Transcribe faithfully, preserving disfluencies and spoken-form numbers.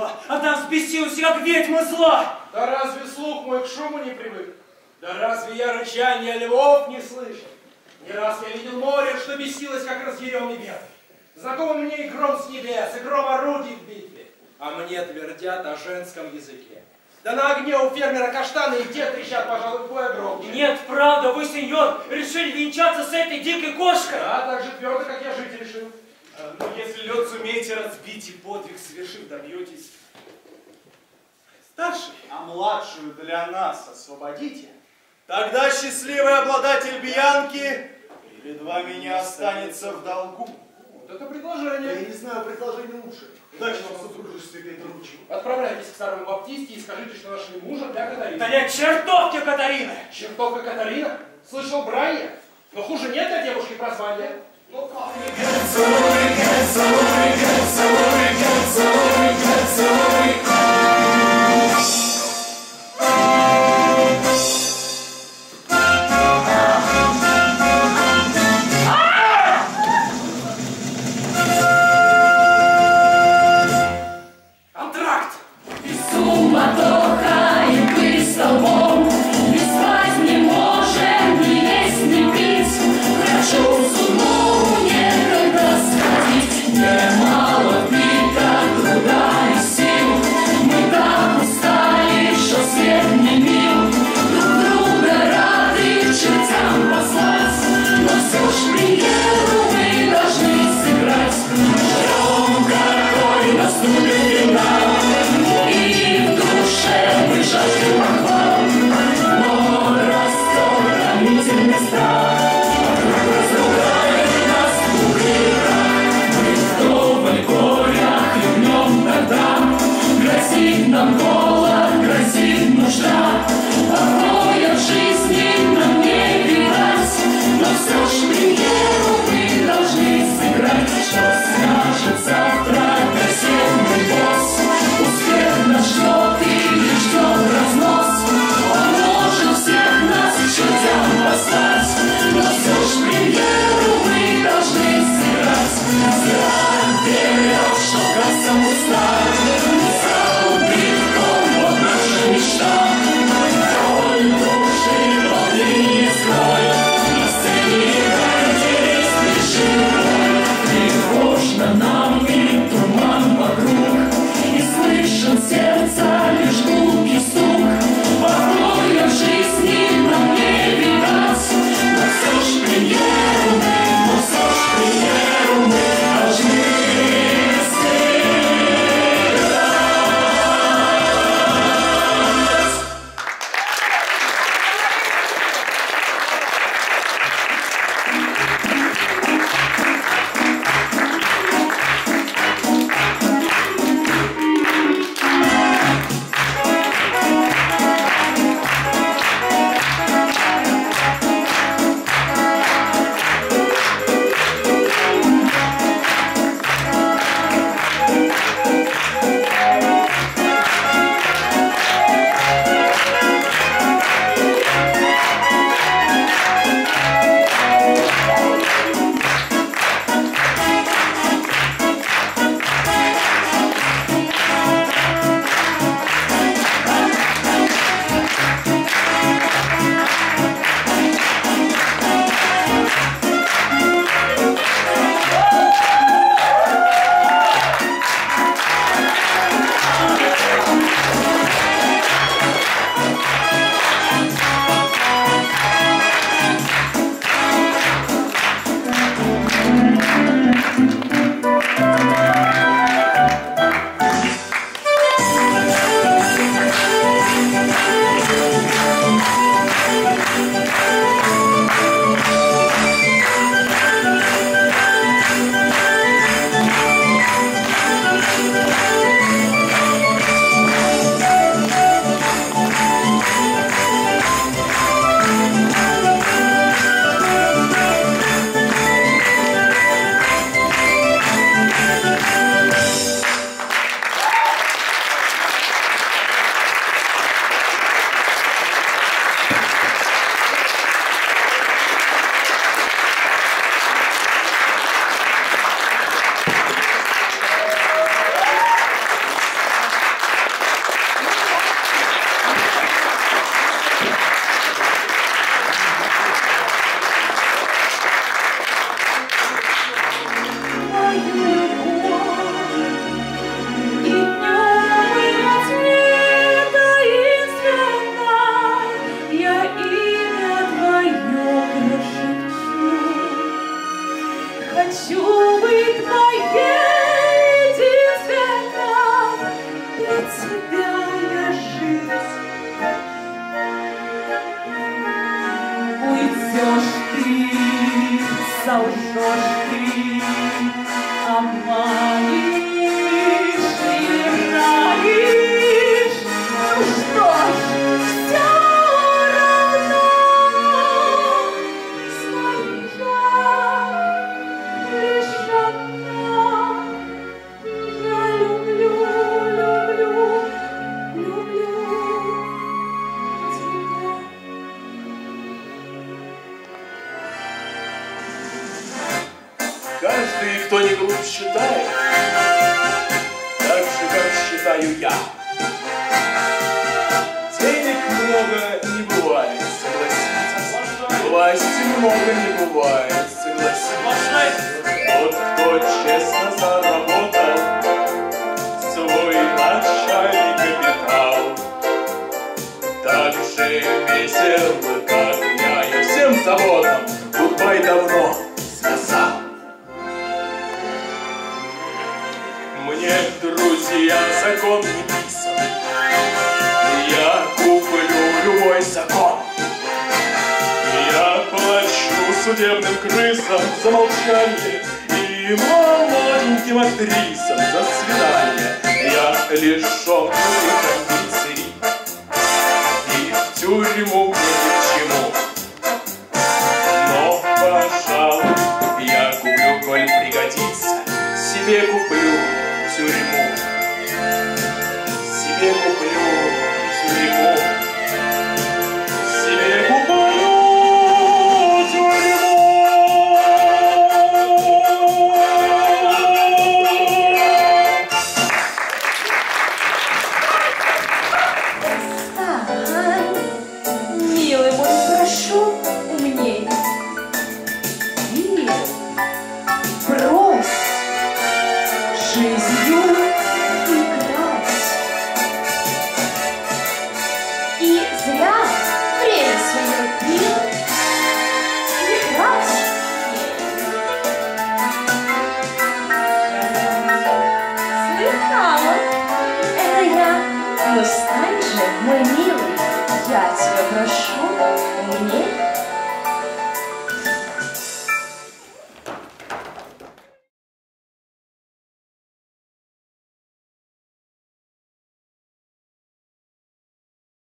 зла. Она взбесилась, как ведьма зла. Да разве слух мой к шуму не привык? Да разве я рычания львов не слышал? Не раз я видел море, что бесилось, как разъяренный ветер. Знакомы мне и гром с небес, и гром орудий в битве. А мне твердят о женском языке. Да на огне у фермера каштаны и те трещат, пожалуй, вдвое громче. Нет, правда, вы, сеньор, решили венчаться с этой дикой кошкой? Да, так же твердо, как я жить решил. А, ну, если лед сумеете разбить и подвиг совершив, добьетесь. Старший, а младшую для нас освободите. Тогда счастливый обладатель Бьянки перед вами не останется в долгу. Вот это предложение. Я не знаю, предложение лучше. Дальше вам супружестве петь ручку. Отправляйтесь к старому Баптисте и скажите, что нашли мужа для Катарины. Да нет, чертовки Катарина! Чертовка Катарина? Слышал брань? Но хуже нет для девушки прозвания. Ну как? знаю я. Денег много не бывает, согласитесь. Власти много не бывает, согласитесь. Тот, кто честно заработал свой начальный капитал, так же весел, как я, и всем заводом гудбай давно сказал. Мне, друзья, закон не писан, я куплю любой закон. Я плачу судебным крысам за молчание и маленьким актрисам за свидание. Я лишен кондиций, и в тюрьму мне ни к чему. Но, пожалуй, я куплю, коль пригодится, себе куплю тюрьму. Себе куплю тюрьму. Себе куплю тюрьму. Встань, милый мой, прошу, умней. И брось жизнью